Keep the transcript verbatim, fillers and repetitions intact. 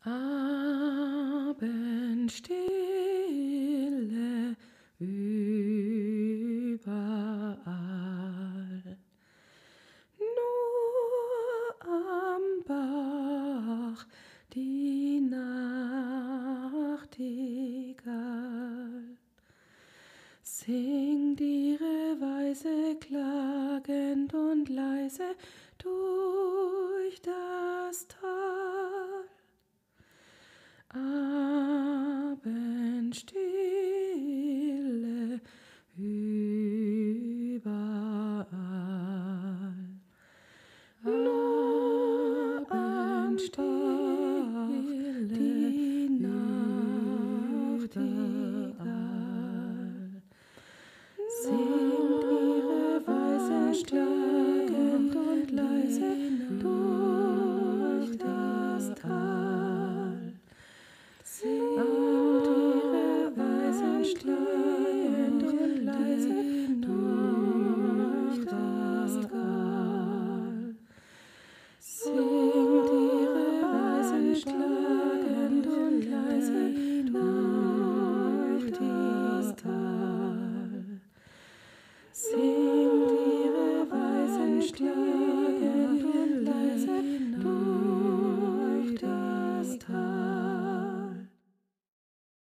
Abendstille überall. Nur am Bach die Nachtigall singt ihre Weise klagend und leise durch das Tal. Abendstille überall. Nur Abendstille die Nachtigall singt ihre Weise klagend und leise durch das Tal. Singt ihre Weise klagend und leise durch das Tal. Singt ihre Weise klagend